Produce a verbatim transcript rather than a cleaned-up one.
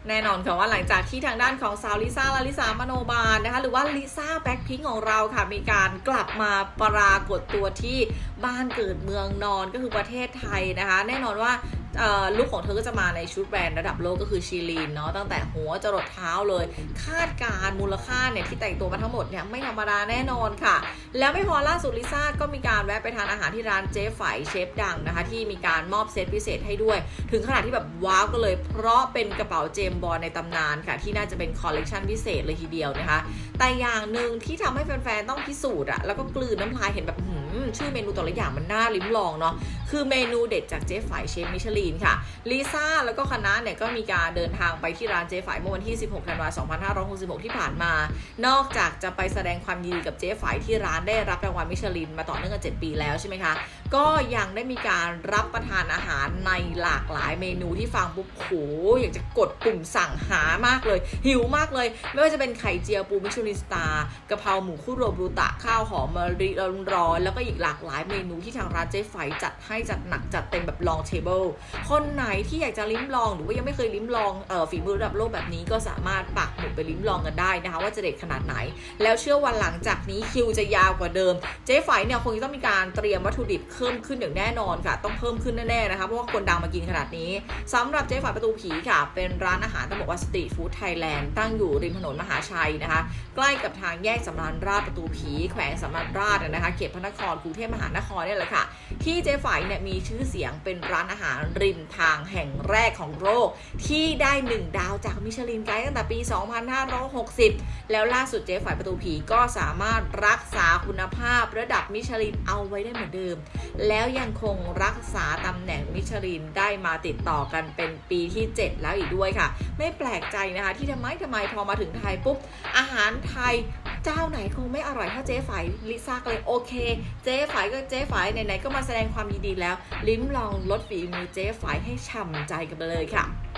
แน่นอนค่ะว่าหลังจากที่ทางด้านของสาวลิซ่าลาลิสามโนบาลนะคะหรือว่าลิซ่าแบล็คพิงค์ของเราค่ะมีการกลับมาปรากฏตัวที่บ้านเกิดเมืองนอนก็คือประเทศไทยนะคะแน่นอนว่าลุคของเธอก็จะมาในชุดแบรนด์ระดับโลกก็คือชีลีนเนาะตั้งแต่หัวจรดเท้าเลยคาดการมูลค่าเนี่ยที่แต่งตัวมาทั้งหมดเนี่ยไม่ธรรมดาแน่นอนค่ะแล้วไม่พอล่าสุดลิซ่าก็มีการแวะไปทานอาหารที่ร้านเจ๊ไฝเชฟดังนะคะที่มีการมอบเซตพิเศษให้ด้วยถึงขนาดที่แบบว้าวก็เลยเพราะเป็นกระเป๋าเจมส์บอนด์ในตำนานค่ะที่น่าจะเป็นคอลเลกชันพิเศษเลยทีเดียวนะคะแต่อย่างหนึ่งที่ทำให้แฟนๆต้องพิสูจน์อะแล้วก็กลืนน้ำลายเห็นแบบชื่อเมนูแต่ละอย่างมันน่าลิ้มลองเนาะคือเมนูเด็ดจากเจ๊ไฝเชฟมิชลินค่ะลิซ่าแล้วก็คณะเนี่ยก็มีการเดินทางไปที่ร้านเจ๊ไฝเมื่อวันที่สิบหกธันวาคมสองพันห้าร้อยหกสิบหกที่ผ่านมานอกจากจะไปแสดงความยินดีกับเจ๊ไฝที่ร้านได้รับรางวัลมิชลินมาต่อเนื่องกันเจ็ดปีแล้วใช่ไหมคะก็ยังได้มีการรับประทานอาหารในหลากหลายเมนูที่ฟังปุ๊บโหอยากจะกดปุ่มสั่งหามากเลยหิวมากเลยไม่ว่าจะเป็นไข่เจียวปูมิชลินสตาร์กะเพราหมูคุโรบรูตะข้าวหอมมะลิร้อนๆแล้วก็อีกหลากหลายเมนูที่ทางร้านเจ๊ไฝจัดให้จัดหนักจัดเต็มแบบลองเทเบิลคนไหนที่อยากจะลิ้มลองหรือว่ายังไม่เคยลิ้มลองเอ่อฝีมือระดับโลกแบบนี้ก็สามารถปักหมุดไปลิ้มลองกันได้นะคะว่าจะเด็ดขนาดไหนแล้วเชื่อว่าหลังจากนี้คิวจะยาวกว่าเดิมเจ๊ไฝเนี่ยคงจะต้องมีการเตรียมวัตถุดิบเพิ่มขึ้นอย่างแน่นอนค่ะต้องเพิ่มขึ้นแน่ๆนะคะเพราะว่าคนดังมากินขนาดนี้สำหรับเจ๊ไฝประตูผีค่ะเป็นร้านอาหารต้องบอกว่าสตรีทฟู้ดไทยแลนด์ตั้งอยู่ริมถนนมหาชัยนะคะใกล้กับทางแยกสำราญราษฎร์ประตูผีแขวงสำราญราษฎร์นะคะเขตพระนครกรุงเทพมหานครเนี่ยแหละค่ะที่เจ๊ไฝเนี่ยมีชื่อเสียงเป็นร้านอาหารริมทางแห่งแรกของโลกที่ได้หนึ่งดาวจากมิชลินไกด์ตั้งแต่ปีสองพันห้าร้อยหกสิบแล้วล่าสุดเจ๊ไฝประตูผีก็สามารถรักษาคุณภาพระดับมิชลินเอาไว้ได้เหมือนเดิมแล้วยังคงรักษาตำแหน่งมิชลินได้มาติดต่อกันเป็นปีที่เจ็ดแล้วอีกด้วยค่ะไม่แปลกใจนะคะที่ทำไมทำไมพอมาถึงไทยปุ๊บอาหารไทยเจ้าไหนคงไม่อร่อยเท่าเจ๊ไฝลิซ่าก็เลยโอเคเจ๊ไฝก็เจ๊ไฝไหนๆก็มาแสดงความยินดีแล้วลิ้มลองรสฝีมือเจ๊ไฝให้ฉ่ำใจกันไปเลยค่ะ